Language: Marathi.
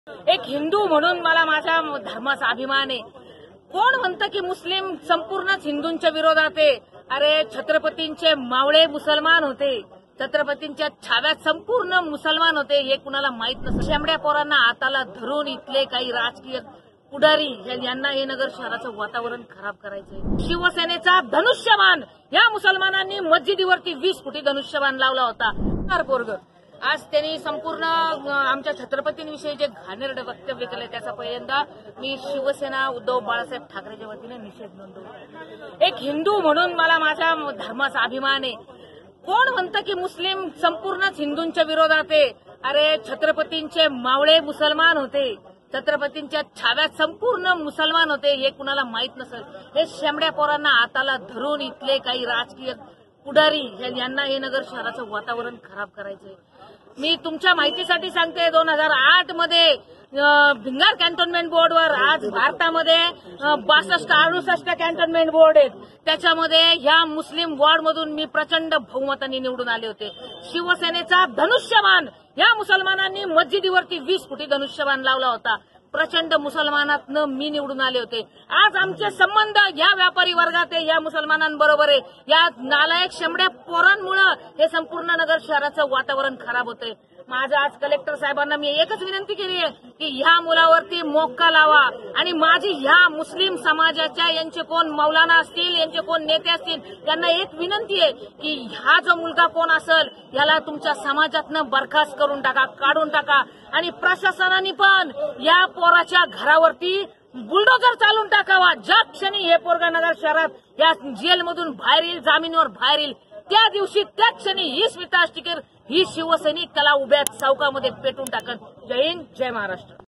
एक हिंदू म्हणून मला माझ्या धर्माचा अभिमान आहे। कोण म्हणतं की मुस्लिम संपूर्णच हिंदूंच्या विरोधात आहे? अरे छत्रपतींचे मावळे मुसलमान होते, छत्रपतींच्या छाव्यात संपूर्ण मुसलमान होते, हे कुणाला माहित नसतं। शेंबड्या पोरांना हाताला धरून इथले काही राजकीय पुढारी यांना हे नगर शहराचं वातावरण खराब करायचंय। शिवसेनेचा धनुष्यबाण या मुसलमानांनी मस्जिदीवरती 20 फुटी धनुष्यबाण लावला होता। पोरग आज त्यांनी संपूर्ण आमच्या छत्रपतींविषयी जे घाणेरडं वक्तव्य केलंय त्याचा पहिल्यांदा मी शिवसेना उद्धव बाळासाहेब ठाकरेच्या वतीने निषेध नोंदवतो। एक हिंदू म्हणून मला माझ्या धर्माचा अभिमान आहे। कोण म्हणतं की मुस्लिम संपूर्णच हिंदूंच्या विरोधात आहे? अरे छत्रपतींचे मावळे मुसलमान होते, छत्रपतींच्या छाव्यात संपूर्ण मुसलमान होते, हे कुणाला माहित नसेल। हे शेंबड्या पोरांना हाताला धरून इथले काही राजकीय पुढारी यांना हे नगर शहराचं वातावरण खराब करायचंय। मी तुमच्या माहितीसाठी सांगते, 2008 मध्ये भिंगार कॅन्टोन्मेंट बोर्डवर आज भारतामध्ये 62-68 कॅन्टोन्मेंट बोर्ड आहेत। त्याच्यामध्ये ह्या मुस्लिम वॉर्डमधून मी प्रचंड बहुमताने निवडून आले होते। शिवसेनेचा धनुष्यबाण या मुसलमानांनी मस्जिदीवरती 20 फुटी धनुष्यबाण लावला होता। प्रचंड मुसलमानातनं मी निवडून आले होते। आज आमचे संबंध या व्यापारी वर्गात आहे, या मुसलमानांबरोबर आहे। या नालायक शेंबड्या पोरांमुळे हे संपूर्ण नगर शहराचं वातावरण खराब होतंय। माझं आज कलेक्टर साहेबांना मी एकच विनंती केली आहे की ह्या मुलावरती मोक्का लावा आणि माझी ह्या मुस्लिम समाजाच्या यांचे कोण मौलाना असतील, यांचे कोण नेते असतील, त्यांना एक विनंती आहे की हा जो मुलगा कोण असेल याला तुमच्या समाजातनं बरखास्त करून टाका, काढून टाका। आणि प्रशासनाने पण या पोराच्या घरावरती बुलडोजर चालून टाकावा। ज्या क्षणी हे पोरगा नगर शहरात या जेलमधून बाहेर येईल, जामीनवर बाहेर येईल, त्या दिवशी त्या क्षणी ही स्मिता आष्टीकर ही शिवसैनिक त्याला उभ्या चौकामध्ये पेटून टाकन। जय हिंद, जय महाराष्ट्र।